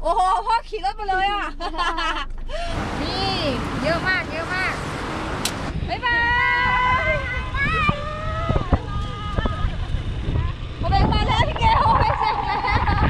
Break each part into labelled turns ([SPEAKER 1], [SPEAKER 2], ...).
[SPEAKER 1] โอ้โหพ่อขี่รถไปเลยอ่ะ นี่เยอะมากเยอะมากบ๊ายบายโอเบมาแล้วพี่เกลไปเสร็จแล้ว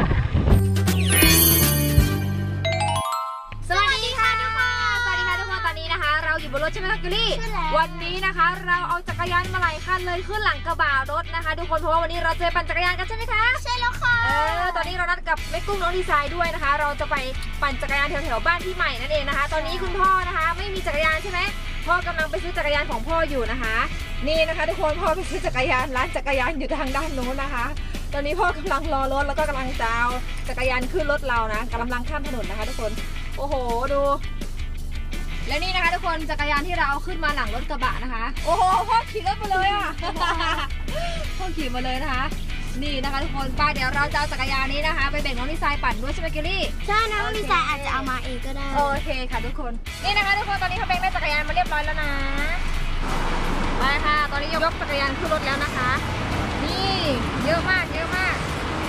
[SPEAKER 1] สวัสดีค่ะทุกคนสวัสดีค่ะทุกคนตอนนี้นะคะเราอยู่บนรถใช่ไหมคะกิลลี่วันนี้นะคะเราเอาจักรยานมาหลายคันเลยขึ้นหลังกระบะรถนะคะทุกคนเพราะว่าวันนี้เราจะปั่นจักรยานกันใช่ไหมคะใช่แล้วค่ะตอนนี้เรานัดกับแม่กุ้งน้องดีไซน์ด้วยนะคะเราจะไปปั่นจักรยานแถวๆบ้านพี่ใหม่นั่นเองนะคะตอนนี้คุณพ่อนะคะไม่มีจักรยานใช่ไหมพ่อกำลังไปซื้อจักรยานของพ่ออยู่นะคะนี่นะคะทุกคนพ่อไปซื้อจักรยานร้านจักรยานอยู่ทางด้านโน้นนะคะตอนนี้พ่อกำลังรอรถแล้วก็กำลังจะเอาจักรยานขึ้นรถเรานะกำลังข้ามถนนนะคะทุกคนโอ้โหดูและนี่นะคะทุกคนจักรยานที่เราเอาขึ้นมาหลังรถกระบะนะคะโอ้โหพ่อขี่รถมาเลยอ่ะ พ่อขี่มาเลยนะคะนี่นะคะทุกคนป้าเดี๋ยวเราจะเอาจักรยานนี้นะคะไปแบ่งน้องดีไซน์ปั่นด้วยใช่ไหมกิลลี่
[SPEAKER 2] ใช่นะน้องดีไซน์อาจจะเอามาเองก็ได้
[SPEAKER 1] โอเคค่ะทุกคนนี่นะคะทุกคนตอนนี้เขาแบ่งได้จักรยานมาเรียบร้อยแล้วนะไปค่ะตอนนี้ยกจักรยานขึ้นรถแล้วนะคะนี่เยอะมากเยอะมาก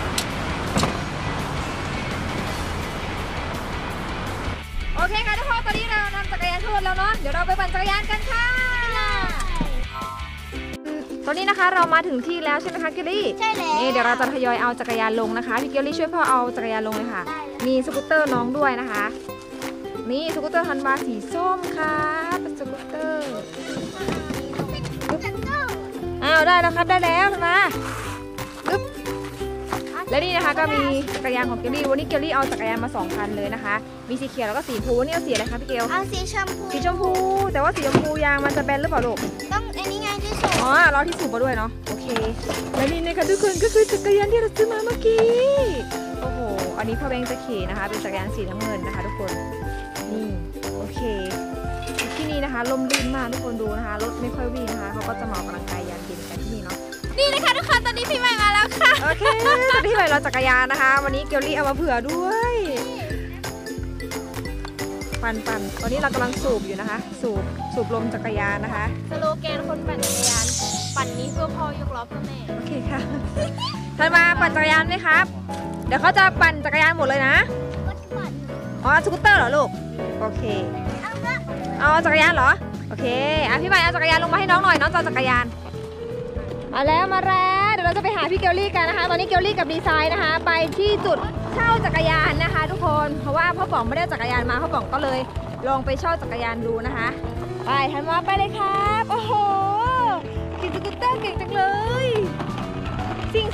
[SPEAKER 1] โอเคค่ะทุกคนตอนนี้เรานำจักรยานขึ้นรถแล้วเนาะเดี๋ยวเราไปปั่นจักรยานกันค่ะตอนนี้นะคะเรามาถึงที่แล้วใช่ไหมคะกิลลี่
[SPEAKER 2] ใช่แล้ว
[SPEAKER 1] นี่เดี๋ยวเราจะทยอยเอาจักรยานลงนะคะพี่กิลลี่ช่วยพ่อเอาจักรยานลงเลยค่ะมีสกูตเตอร์น้องด้วยนะคะนี่สกูตเตอร์ฮันวาสีส้มค่ะเป็นสกูตเตอร์อ้าวได้แล้วครับได้แล้วทันมาปึ๊บและนี่นะคะก็มีจักรยานของเกลลี่วันนี้เกลลี่เอาจักรยานมา2 คันเลยนะคะมีสีเขียวแล้วก็สีชมพูนี่เอาสีอะไรคะพี่เกล
[SPEAKER 2] เอาสีชมพู
[SPEAKER 1] สีชมพูแต่ว่าสีชมพูยางมันจะแบนหรือเปล่าลูก
[SPEAKER 2] ต้องอันนี้ไงที่สูบ
[SPEAKER 1] อ๋อเราที่สูบมาด้วยเนาะโอเคและนี่นะคะทุกคนก็คือจักรยานที่เราซื้อมาเมื่อกี้โอ้โหอันนี้พ่อแบงค์จะขี่นะคะเป็นจักรยานสีน้ำเงินนะคะทุกคนนี่โอเคที่นี่นะคะลมลื่นมากทุกคนดูนะคะรถไม่ค่อยวิ่งนะคะเขาก็จะมาออกกำลังกายยามเย็นกันที่นี่เนาะ
[SPEAKER 2] นี่นะคะทุกคนตอนนี้พี่ใหม่มาแล้วค่ะ
[SPEAKER 1] โอเคตอนนี้เราจักรยานนะคะวันนี้เกลลี่เอามาเผื่อด้วยปั่นตอนนี้เรากำลังสูบอยู่นะคะสูบลมจักรยานนะคะ
[SPEAKER 2] สโลแกนคนปั่นจักรยานปั่นนี้เพื่อพ่อยกล้อเพื่อแม่
[SPEAKER 1] โอเคค่ะท่านมาปั่นจักรยานไหมครับเดี๋ยวเขาจะปั่นจักรยานหมดเลยนะอ๋อสกูตเตอร์เหรอลูกโอเคเอาจักรยานเหรอโอเคพี่ใหม่เอาจักรยานลงมาให้น้องหน่อยน้องจะเอาจักรยานมาแล้วเดี๋ยวเราจะไปหาพี่เกลลี่กันนะคะตอนนี้เกลลี่กับดีไซน์นะคะไปที่จุดเช่าจักรยานนะคะทุกคนเพราะว่าพ่อป๋องไม่ได้จักรยานมาพ่อป๋องก็เลยลองไปเช่าจักรยานดูนะคะไปทันมาไปเลยครับโอ้โหขี่สกูตเตอร์เก่งจังเลยซิ่ง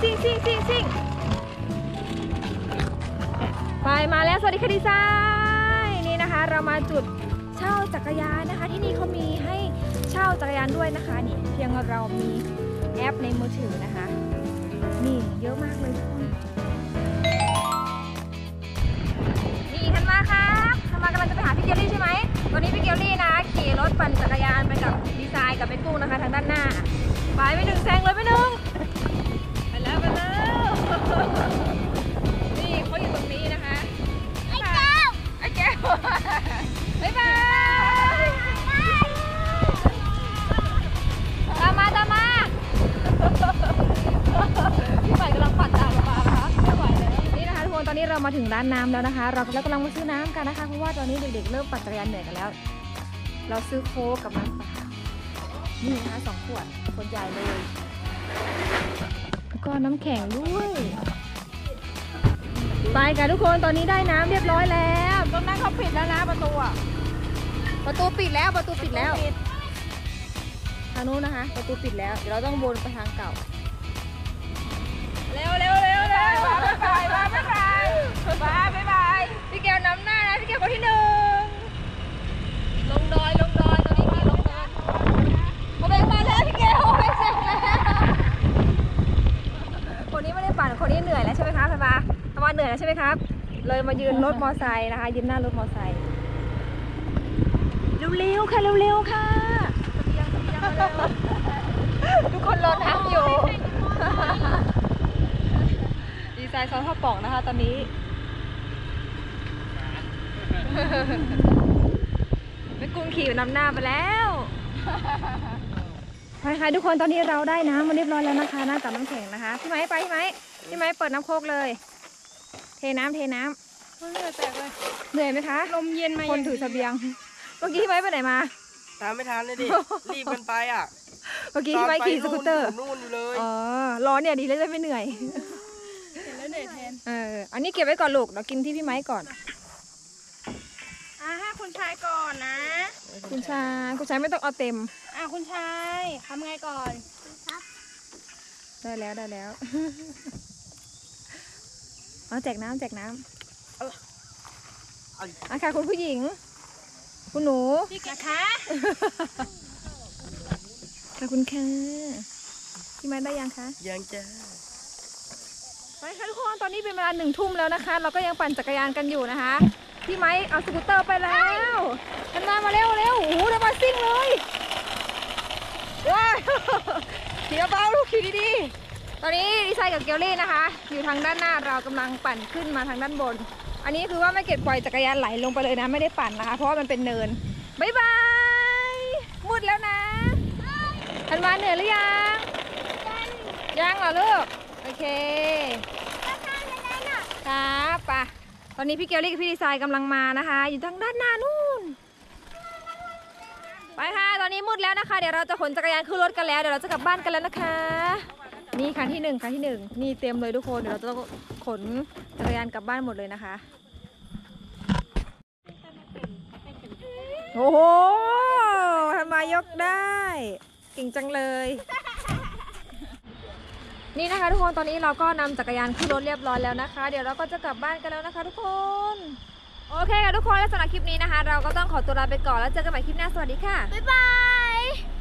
[SPEAKER 1] ไปมาแล้วสวัสดีค่ะดีไซน์นี่นะคะเรามาจุดเช่าจักรยานนะคะที่นี่เขามีให้เช่าจักรยานด้วยนะคะนี่เพียงเรามีแอปในมือถือนะคะนี่เยอะมากเลยทุกคนนี่ทันมาครับทันมากำลังจะไปหาพี่เกลลี่ใช่ไหมตอนนี้พี่เกลลี่นะขี่รถปั่นจักรยานไปกับดีไซน์กับเป็นกุ้งนะคะทางด้านหน้าไปหนึ่งแซงเลยไปหนึ่งไปแล้วนี่เขาอยู่ตรงนี้นะคะไอ้แก้วบ๊ายบายตามมาพี่ใหม่กำลังปั่นตามมานะคะไม่ไหวแล้วนี่นะคะทุกคนตอนนี้เรามาถึงร้านน้ำแล้วนะคะเรากำลังมาซื้อน้ำกันนะคะเพราะว่าตอนนี้เด็กๆเริ่มปั่นจักรยานเหนื่อยกันแล้วเราซื้อโค้กกับน้ำเปล่านี่นะคะ2 ขวดคนใหญ่เลยแล้วก็น้ำแข็งด้วยไปกันทุกคนตอนนี้ได้น้ำเรียบร้อยแล้วตรงนั้นเขาปิดแล้วนะประตูปิดแล้วทางนู้นนะคะประตูปิดแล้วเดี๋ยวเราต้องวนไปทางเก่าเร็วบ๊ายบายพี่แก้วน้ำหน้านะพี่แก้วคนที่1ลงดอยตอนนี้มีลงดอยโอเบมาแล้วพี่แก้วไปเสร็จแล้วคนนี้ไม่ได้ปั่นคนนี้เหนื่อยแล้วใช่ไหมคะธรรมเหนื่อยแล้วใช่ไหมครับเลยมายืนรถมอไซค์นะคะยืนหน้ารถมอไซค์เร็วค่ะทุกคนรอน้ำอยู่ดีไซน์ซ้อนข้าวป่องนะคะตอนนี้แม่กุ้งขี่นำหน้าไปแล้วไปค่ะทุกคนตอนนี้เราได้น้ำมาเรียบร้อยแล้วนะคะน้ำจากน้ำแข็งนะคะพี่ไม้เปิดน้ำโคกเลยเทน้ำ
[SPEAKER 2] เหนื่อยแตกเลย
[SPEAKER 1] เหนื่อยไหมคะ
[SPEAKER 2] ลมเย็นมา
[SPEAKER 1] คนถือเสบียง เมื่อกี้พี่ไม้ไปไหนมา
[SPEAKER 3] ตามไม่ทันเลยดิ รีบกันไปอ่ะ
[SPEAKER 1] เมื่อกี้พี่ไม้ขี่สกูตเตอร์
[SPEAKER 3] นู่นอยู่เลย
[SPEAKER 1] อ๋อรอเนี่ยดีแล้วจะไม่เหนื่อย
[SPEAKER 2] เห็นแล้วเหนื่อยแทน
[SPEAKER 1] อันนี้เก็บไว้ก่อนลูกเดี๋ยวกินที่พี่ไม้ก่อน
[SPEAKER 2] ให้คุณชายก่อนนะ
[SPEAKER 1] คุณชายไม่ต้องเอาเต็ม
[SPEAKER 2] คุณชายทำไงก่อน
[SPEAKER 1] ได้แล้วเอาแจกน้ำค่ะคุณผู้หญิง คุณหนู
[SPEAKER 2] พี่นะคะ
[SPEAKER 1] ขอบคุณค่ะพี่ไม้ได้ยังคะ
[SPEAKER 3] ยังจะ
[SPEAKER 1] ไปค่ะทุกคนตอนนี้เป็นเวลา1 ทุ่มแล้วนะคะ เราก็ยังปั่นจักรยานกันอยู่นะคะพี่ไม้เอาสกูตเตอร์ไปแล้วกันมาเร็วโอ้โหเดี๋ยวมาซิ่งเลยว้าวขี่เบาๆลูกขี่ดีๆตอนนี้ดีไซน์กับเกลลี่นะคะ อยู่ทางด้านหน้าเรากำลังปั่นขึ้นมาทางด้านบน อันนี้คือว่าไม่เก็บปล่อยจักรยานไหลลงไปเลยนะไม่ได้ปั่นนะคะ เพราะว่ามันเป็นเนินบ๊ายบายมืดแล้วนะกันมาเหนื่อยหรือยังเหรอลูกโอเคครับป่ะตอนนี้พี่เกลลี่กับพี่ดีไซน์กำลังมานะคะ อยู่ทางด้านหน้านู่นไปค่ะตอนนี้มืดแล้วนะคะเดี๋ยวเราจะขนจักรยานขึ้นรถกันแล้วเดี๋ยวเราจะกลับบ้านกันแล้วนะคะนี่คันที่1นี่เต็มเลยทุกคนเดี๋ยวเราจะขนจักรยานกลับบ้านหมดเลยนะคะโอ้โหทำไมยกได้เก่งจังเลยนี่นะคะทุกคนตอนนี้เราก็นำจักรยานขึ้นรถเรียบร้อยแล้วนะคะเดี๋ยวเราก็จะกลับบ้านกันแล้วนะคะทุกคนโอเคค่ะทุกคนและสำหรับคลิปนี้นะคะเราก็ต้องขอตัวลาไปก่อนแล้วเจอกันใหม่คลิปหน้าสวัสดีค่ะบ๊ายบาย